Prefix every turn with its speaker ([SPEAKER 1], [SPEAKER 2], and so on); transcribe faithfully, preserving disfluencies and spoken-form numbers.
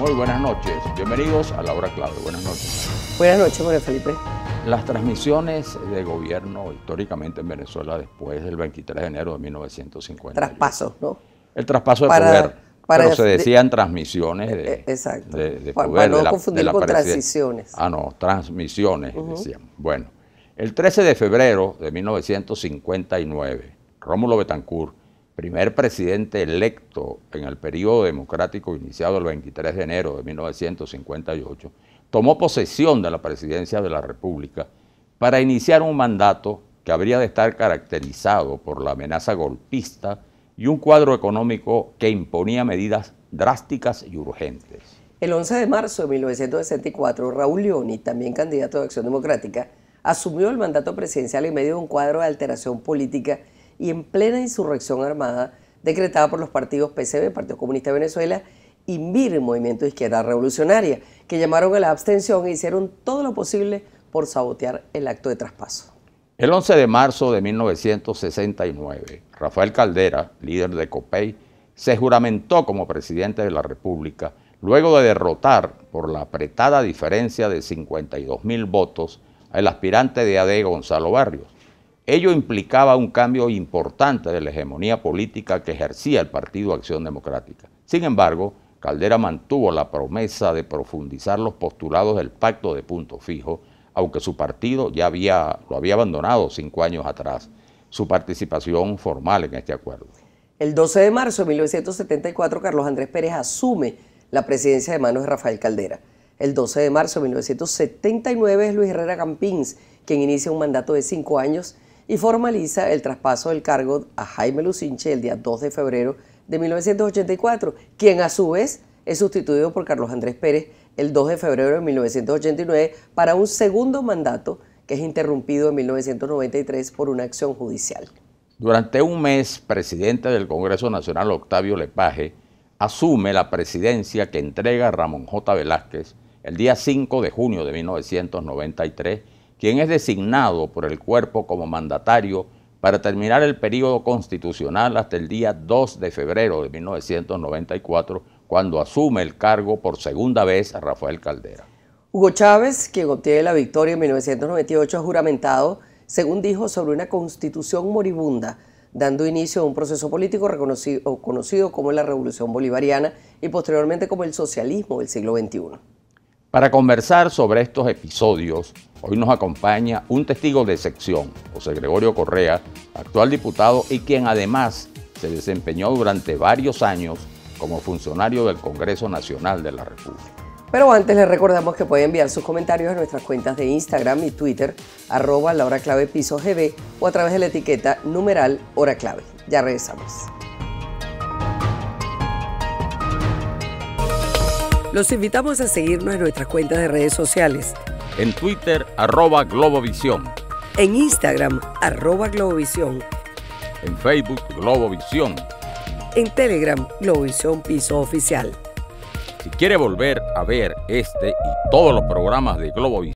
[SPEAKER 1] Muy buenas noches, bienvenidos a La Hora Clave. Buenas noches.
[SPEAKER 2] Buenas noches, Jorge Felipe.
[SPEAKER 1] Las transmisiones de gobierno históricamente en Venezuela después del veintitrés de enero de mil novecientos cincuenta.
[SPEAKER 2] Traspasos, ¿no?
[SPEAKER 1] El traspaso de
[SPEAKER 2] para,
[SPEAKER 1] poder,
[SPEAKER 2] para
[SPEAKER 1] pero se
[SPEAKER 2] de,
[SPEAKER 1] decían transmisiones de,
[SPEAKER 2] exacto.
[SPEAKER 1] de, de
[SPEAKER 2] para,
[SPEAKER 1] poder.
[SPEAKER 2] Para no
[SPEAKER 1] de la,
[SPEAKER 2] confundir
[SPEAKER 1] de la
[SPEAKER 2] con transiciones.
[SPEAKER 1] Ah, no, transmisiones, uh-huh. decían. Bueno, el trece de febrero de mil novecientos cincuenta y nueve, Rómulo Betancourt, primer presidente electo en el periodo democrático iniciado el veintitrés de enero de mil novecientos cincuenta y ocho, tomó posesión de la presidencia de la República para iniciar un mandato que habría de estar caracterizado por la amenaza golpista y un cuadro económico que imponía medidas drásticas y urgentes.
[SPEAKER 2] El once de marzo de mil novecientos sesenta y cuatro, Raúl Leoni, también candidato de Acción Democrática, asumió el mandato presidencial en medio de un cuadro de alteración política y en plena insurrección armada decretada por los partidos P C B, Partido Comunista de Venezuela, y M I R, Movimiento de Izquierda Revolucionaria, que llamaron a la abstención e hicieron todo lo posible por sabotear el acto de traspaso.
[SPEAKER 1] El once de marzo de mil novecientos sesenta y nueve, Rafael Caldera, líder de COPEI, se juramentó como presidente de la República luego de derrotar por la apretada diferencia de cincuenta y dos mil votos al aspirante de A D, Gonzalo Barrios. Ello implicaba un cambio importante de la hegemonía política que ejercía el Partido Acción Democrática. Sin embargo, Caldera mantuvo la promesa de profundizar los postulados del Pacto de Punto Fijo, aunque su partido ya había, lo había abandonado cinco años atrás, su participación formal en este acuerdo.
[SPEAKER 2] El doce de marzo de mil novecientos setenta y cuatro, Carlos Andrés Pérez asume la presidencia de manos de Rafael Caldera. El doce de marzo de mil novecientos setenta y nueve es Luis Herrera Campins quien inicia un mandato de cinco años y formaliza el traspaso del cargo a Jaime Lucinche el día dos de febrero de mil novecientos ochenta y cuatro, quien a su vez es sustituido por Carlos Andrés Pérez el dos de febrero de mil novecientos ochenta y nueve para un segundo mandato que es interrumpido en mil novecientos noventa y tres por una acción judicial.
[SPEAKER 1] Durante un mes, presidente del Congreso Nacional Octavio Lepage asume la presidencia que entrega a Ramón J. Velázquez el día cinco de junio de mil novecientos noventa y tres, quien es designado por el cuerpo como mandatario para terminar el periodo constitucional hasta el día dos de febrero de mil novecientos noventa y cuatro, cuando asume el cargo por segunda vez a Rafael Caldera.
[SPEAKER 2] Hugo Chávez, quien obtiene la victoria en mil novecientos noventa y ocho, ha juramentado, según dijo, sobre una constitución moribunda, dando inicio a un proceso político reconocido, conocido como la Revolución Bolivariana y posteriormente como el socialismo del siglo veintiuno.
[SPEAKER 1] Para conversar sobre estos episodios, hoy nos acompaña un testigo de sección, José Gregorio Correa, actual diputado y quien además se desempeñó durante varios años como funcionario del Congreso Nacional de la República.
[SPEAKER 2] Pero antes les recordamos que pueden enviar sus comentarios a nuestras cuentas de Instagram y Twitter, arroba la hora clave piso gb o a través de la etiqueta numeral hora clave. Ya regresamos. Los invitamos a seguirnos en nuestras cuentas de redes sociales.
[SPEAKER 1] En Twitter, arroba Globovisión.
[SPEAKER 2] En Instagram, arroba Globovisión.
[SPEAKER 1] En Facebook, Globovisión.
[SPEAKER 2] En Telegram, Globovisión Piso Oficial.
[SPEAKER 1] Si quiere volver a ver este y todos los programas de Globovisión,